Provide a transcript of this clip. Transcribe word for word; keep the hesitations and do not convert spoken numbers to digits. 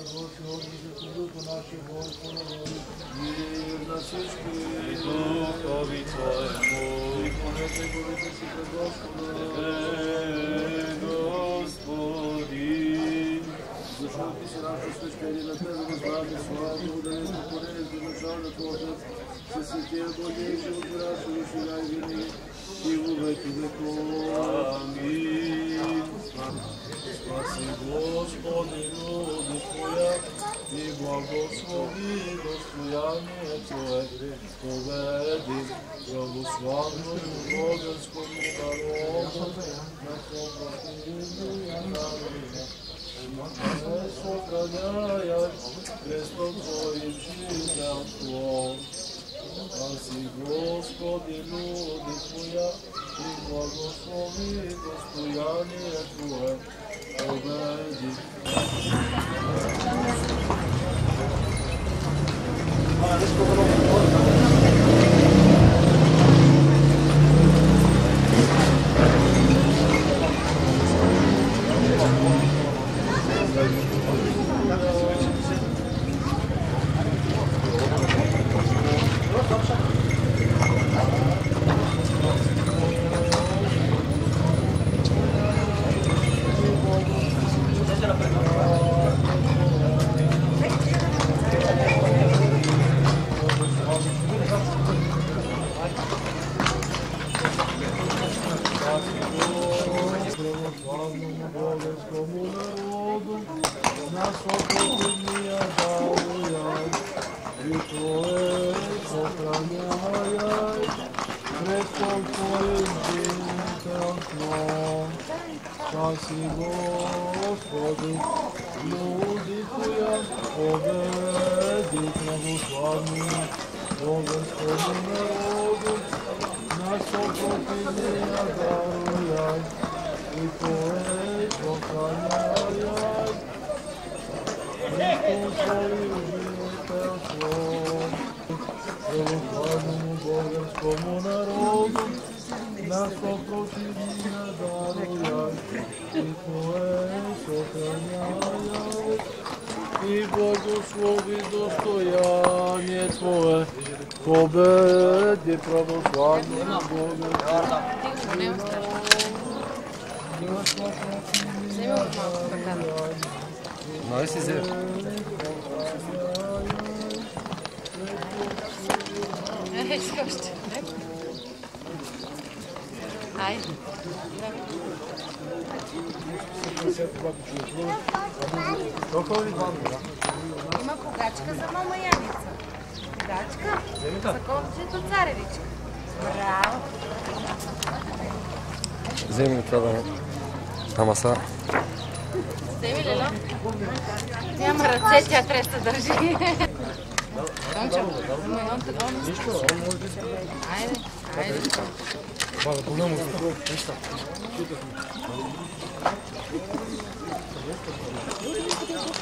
Мир на всички и духови Твоему. Припомнете горите си пред Господа. Господин. Защото ти си нашо свещение на Тебе, възглавни слава, благодарение за пореден за начало на Твоята, се светия Божия и живот врачо и сега и винаги и во веки веков. Амин. Спаси Господи, люди Твоя, и благослови достояние Твое, поведи православному българскому народу на съпротивление народа. Не сохраняя крестом Твоим жителство. Спаси Господи, люди Твоя, и благослови достояние Твое, поведи. Спаси Господи, люди Твоя, поведи православному българскому народу, на съпротивление даруяй, и Твое сохраняй. Христос Твое жителство, православному българскому народу, на съпротивление даруяй, и Твое сохраняй, и благослови достояние Твое, победи православному българскому народу. Nói gì vậy? Hey, skost. Aj. Има кугачка за мама Яница. Кугачка? За ковчето царевичка. Браво. Вземи това на маса. Вземи, Лело. Няма ръце, тя трябва да държи. Томчо, нищо, он може да иска. Айде, айде. Бага, по-нamo се. Неща.